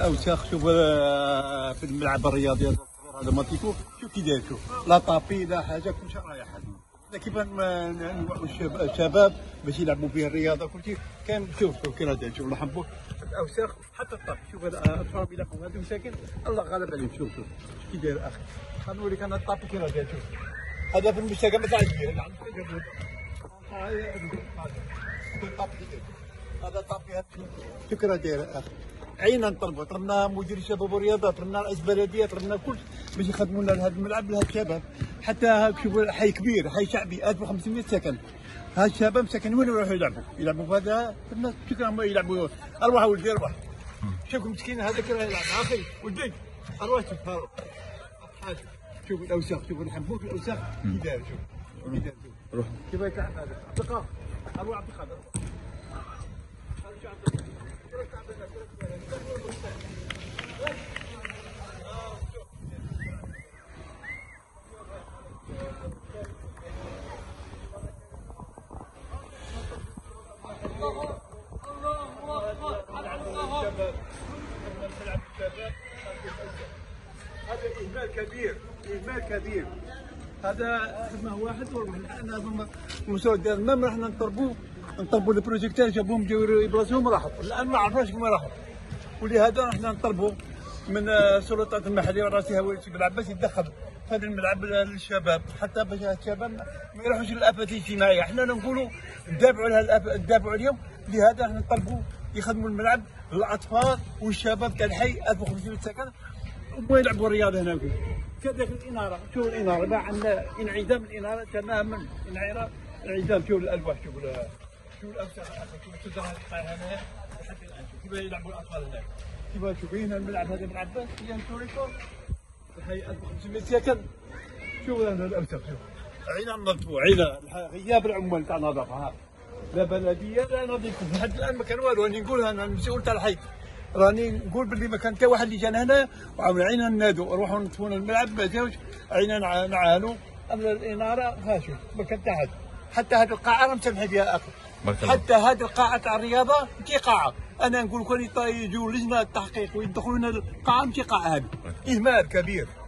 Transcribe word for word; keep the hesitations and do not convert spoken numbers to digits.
اوساخ. شوف آه، في الملعب الرياضي هذا الصغير هذا ما تشوف شوف كي داير، شوف لا طابي لا حاجه كلشي رايح. كيف نوعوا الشباب باش يلعبوا فيه الرياضه كلشي كان. شوف شوف كي راه داير، شوف نحبوا الاوساخ حتى الطابي. شوف هذا الاطفال يلعبوا هذو مساكن الله غالب عليهم. شوف شوف كي داير اخي، خليني انا الطابي كي راه داير. شوف هذا في المستقبل تاع الجيل هذا طابي. شوف كي راه داير اخي. عينا نطلبوا، طلبنا مدير الشباب والرياضه، طلبنا رئيس بلديه، طلبنا كل باش يخدموا لنا هذا الملعب لهذا الشباب. حتى هاك شوفوا حي كبير، حي شعبي ألف وخمسمية سكن. هاد الشباب ساكنين وين يروحوا يلعبوا؟ يلعبوا في هذا الناس شكرا يلعبوا. ارواح ولدي ارواح. شوفوا مسكين هذاك راه يلعب اخي ولدي ارواح. شوف شوفوا الاوساخ، شوفوا الحنبوك الاوساخ كي داير. شوف كي داير روح كيف يتلعب هذا دقائق ارواح عبد القادر. هذا إهمال كبير، إهمال كبير. هذا خدمة واحد والله. انا مسود المهم راح نطلبوا نطلبوا البروجيكتور جابوهم جاو يبلاصوهم راحوا. الان ما عرفناش كيما راحوا، ولهذا راح نطلبوا من السلطات المحليه ورئيسها وليد بالعباس يتدخل في هذا الملعب للشباب، حتى باش الشباب ما يروحوش للافات الاجتماعيه. احنا نقولوا ندافعوا على ندافعوا عليهم. لهذا راح نطلبوا يخدموا الملعب للاطفال والشباب تاع الحي ألف وخمسمية سكن وما يلعبوا الرياضه هنا. كذلك الاناره، شوف الاناره ما عندنا انعدام الاناره تماما. انعدام. شوف الالواح، شوف شوف الاوساخ، شوف الشجره اللي طايحه هنا حتى الان. شوف كيف يلعبوا الاطفال هناك، كيف شوف هنا الملعب هذا ملعب بس هي نوريكم الحي ألف وخمسمية سكن. شوف هنا الاوساخ، شوف عينا نظفوا عينا غياب العمال تاع النظافه. ها لا بلديه لا نظيفه لحد الان ما كان والو. راني نقولها انا المسؤول تاع الحي، راني نقول باللي ما كان حتى واحد اللي جانا هنا وعاون عينا نادوا روحوا نطفوا الملعب ما جاوش. عينا نعانوا. اما الاناره ها شوف ما كان حتى حد. حتى هذه القاعه راه مسمحه بها اخي. حتى هذه القاعه تاع الرياضه ماشي قاعه. انا نقول كون يجوا لجنه التحقيق ويدخلوا لنا القاعه ماشي قاعه. هذه اهمال كبير.